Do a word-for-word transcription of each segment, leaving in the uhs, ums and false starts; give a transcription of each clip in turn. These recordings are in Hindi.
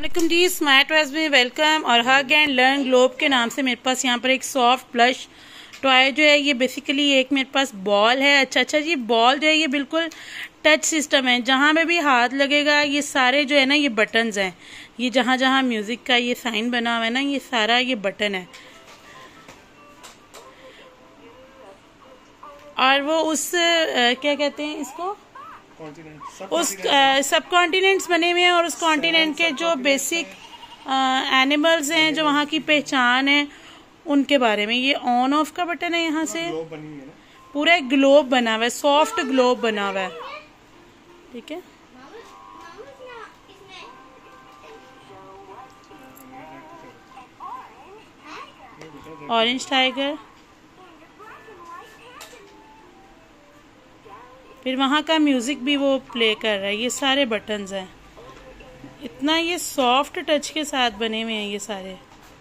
वालेकुम जी, स्मार्ट टॉयज में वेलकम। और हग एंड लर्न ग्लोब के नाम से मेरे पास यहाँ पर एक सॉफ्ट प्लश टॉय जो है ये बेसिकली एक मेरे पास बॉल है। अच्छा अच्छा जी, बॉल जो है ये बिल्कुल टच सिस्टम है, जहाँ में भी हाथ लगेगा ये सारे जो है ना ये बटन्स हैं। ये जहाँ जहाँ म्यूजिक का ये साइन बना हुआ है ना ये सारा ये बटन है। और वो उस आ, क्या कहते हैं इसको, उस सब कॉन्टिनेंट्स बने हुए हैं और उस कॉन्टिनेंट के जो बेसिक एनिमल्स हैं जो वहाँ की पहचान है उनके बारे में। ये ऑन ऑफ का बटन है, यहाँ से पूरा एक ग्लोब बना हुआ है, सॉफ्ट ग्लोब बना हुआ है। ठीक है, ऑरेंज टाइगर, फिर वहाँ का म्यूजिक भी वो प्ले कर रहा है। ये सारे बटन्स हैं, इतना ये सॉफ्ट टच के साथ बने हुए हैं ये सारे।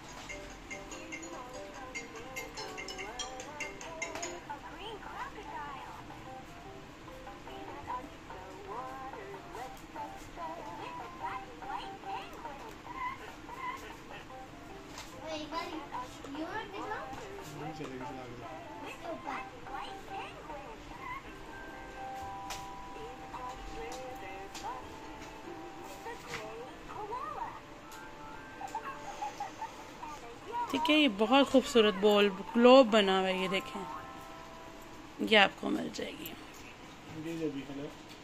ठीक है, ये बहुत खूबसूरत बॉल ग्लोब बना हुआ है, ये देखें, ये आपको मिल जाएगी।